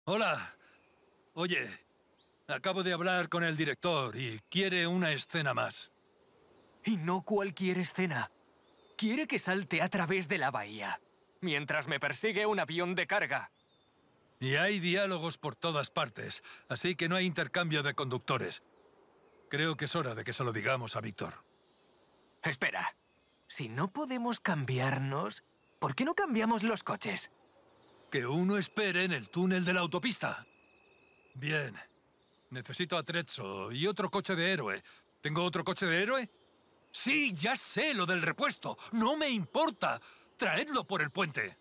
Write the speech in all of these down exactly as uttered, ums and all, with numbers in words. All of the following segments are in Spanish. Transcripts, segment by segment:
Hola. Oye, acabo de hablar con el director y quiere una escena más. Y no cualquier escena. Quiere que salte a través de la bahía, mientras me persigue un avión de carga. Y hay diálogos por todas partes, así que no hay intercambio de conductores. Creo que es hora de que se lo digamos a Víctor. Espera. Si no podemos cambiarnos, ¿por qué no cambiamos los coches? Que uno espere en el túnel de la autopista. Bien. Necesito atrezzo y otro coche de héroe. ¿Tengo otro coche de héroe? Sí, ya sé lo del repuesto. No me importa. Traedlo por el puente.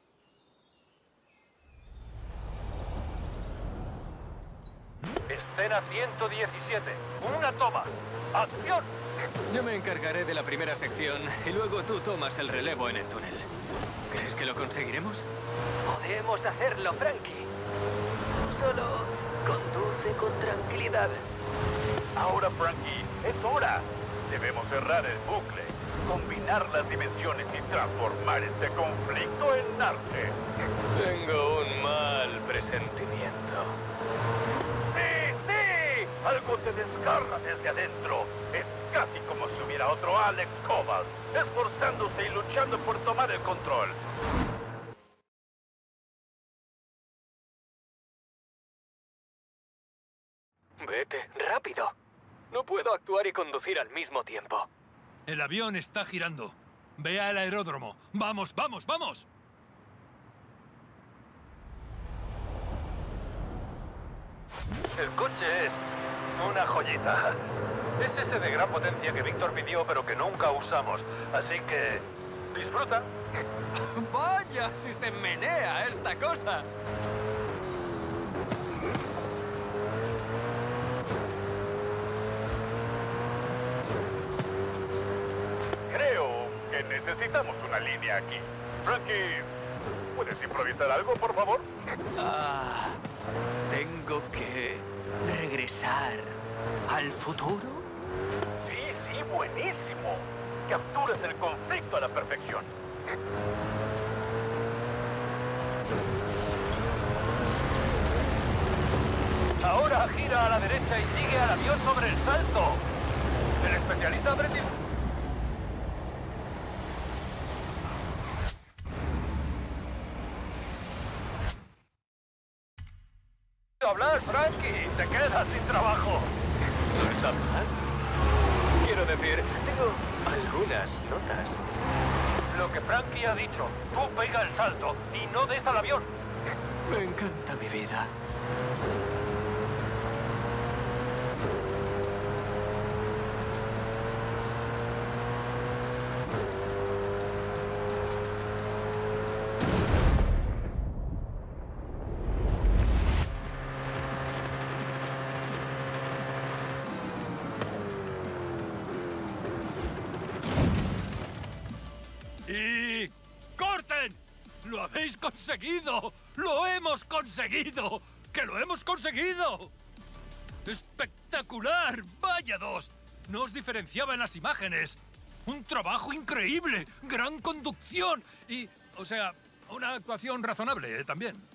Escena ciento diecisiete. Una toma. ¡Acción! Yo me encargaré de la primera sección y luego tú tomas el relevo en el túnel. ¿Crees que lo conseguiremos? Podemos hacerlo, Frankie. Solo conduce con tranquilidad. Ahora, Frankie, es hora. Debemos cerrar el bucle, combinar las dimensiones y transformar este conflicto en arte. Tengo un mal presentimiento. ¡Sí, sí! Algo te desgarra desde adentro. Es casi como si hubiera otro Alex Cobalt, esforzándose y luchando por tomar el control. Vete, rápido. No puedo actuar y conducir al mismo tiempo. El avión está girando. Ve al aeródromo. ¡Vamos, vamos, vamos! El coche es una joyita. Es ese de gran potencia que Víctor pidió pero que nunca usamos. Así que disfruta. ¡Vaya, si se menea esta cosa! Creo que necesitamos una línea aquí. Frankie, ¿puedes improvisar algo, por favor? Ah, tengo que regresar al futuro. Sí, sí, buenísimo. Capturas el conflicto a la perfección. Ahora gira a la derecha y sigue al avión sobre el salto. El especialista Brett. Hablar, Frankie. Te quedas sin trabajo. ¿No está mal? Quiero decir, tengo algunas notas. Lo que Frankie ha dicho. Tú pega el salto y no des al avión. Me encanta mi vida. ¡Y corten! ¡Lo habéis conseguido! ¡Lo hemos conseguido! ¡Que lo hemos conseguido! ¡Espectacular! ¡Vaya dos! No os diferenciaba en las imágenes. ¡Un trabajo increíble! ¡Gran conducción! Y, o sea, una actuación razonable también.